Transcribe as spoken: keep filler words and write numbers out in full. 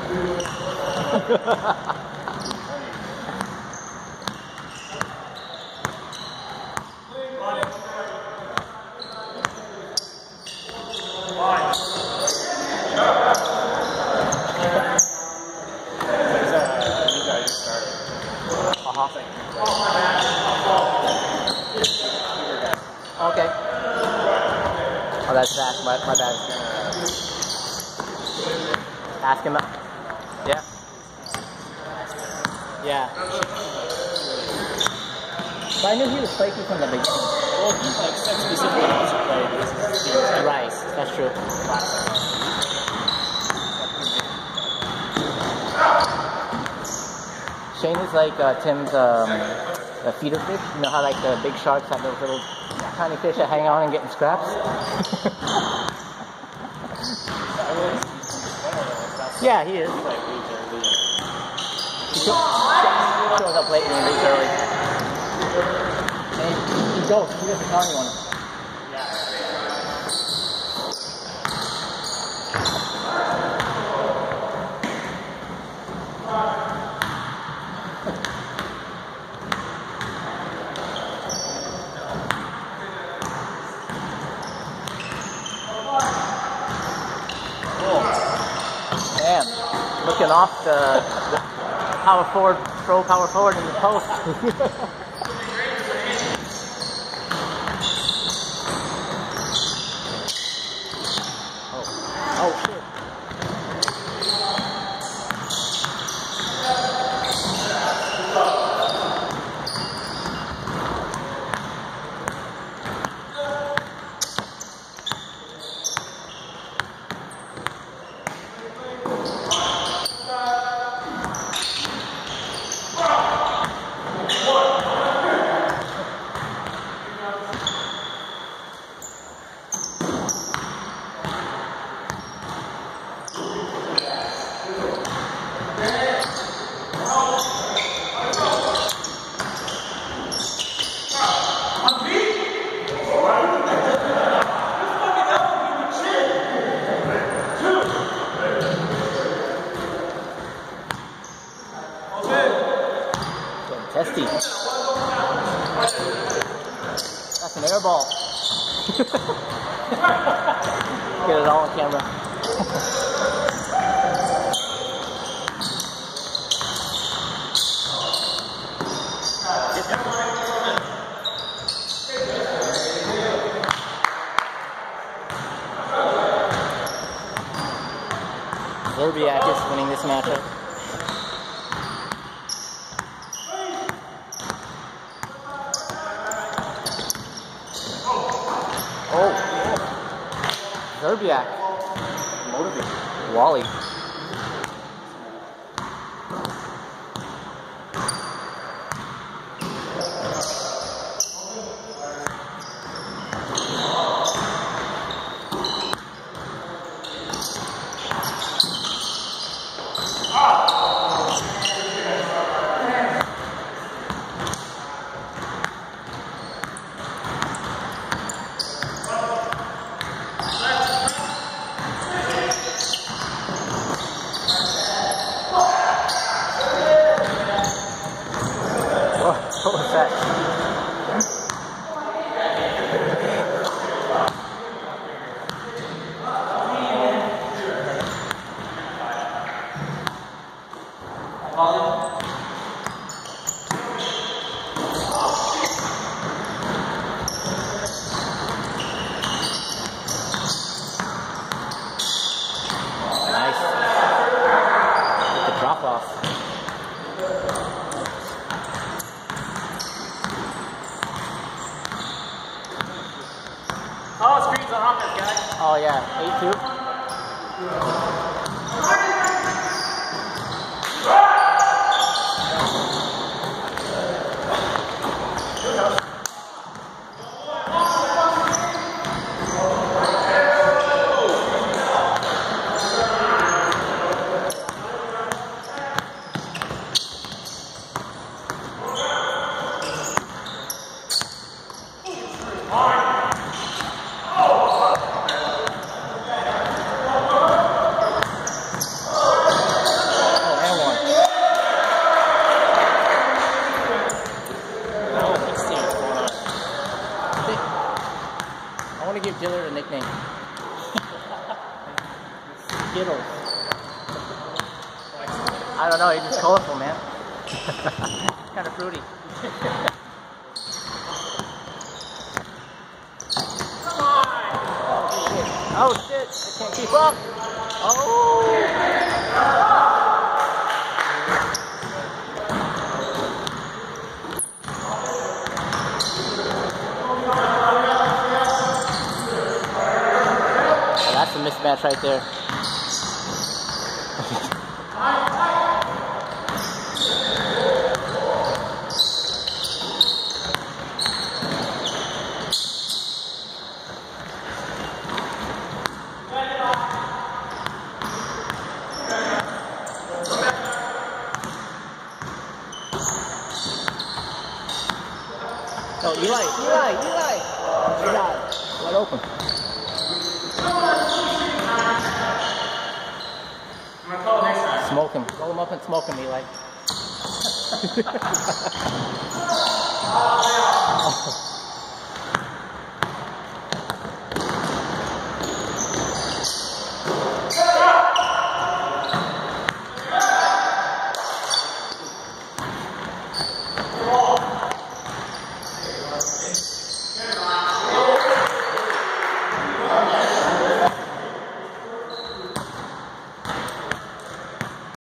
Okay. Oh, that's Zach. My, my bad. Ask him. Yeah. Yeah. But I knew he was flaky from the beginning. Well, he like specifically wants to play this team. Right. That's true. Shane is like uh, Tim's um, the feeder fish. You know how like the big sharks have those little tiny fish that hang on and get in scraps? Yeah, he is. He shows up late and he leaves early. And he goes. He doesn't tell anyone. Damn, looking off the, the power forward, throw power forward in the post. oh. oh shit. Testy. That's an air ball. Get it all on camera. Zerbiak is winning this matchup. Oh, Zerbiak. Motivated. Wally. What was that? Nice. With the drop off. Oh, screens on offense, guys. Oh yeah, eight two. Skittles. I don't know, he's just colorful, man. Kind of fruity. Come on! Oh shit, I can't keep up. Oh! Oh, that's a mismatch right there. Oh, Eli, Eli, Eli! Eli, wide open. I'm gonna call it next time. Smoke him. Roll him up and smoke him, Eli. Oh.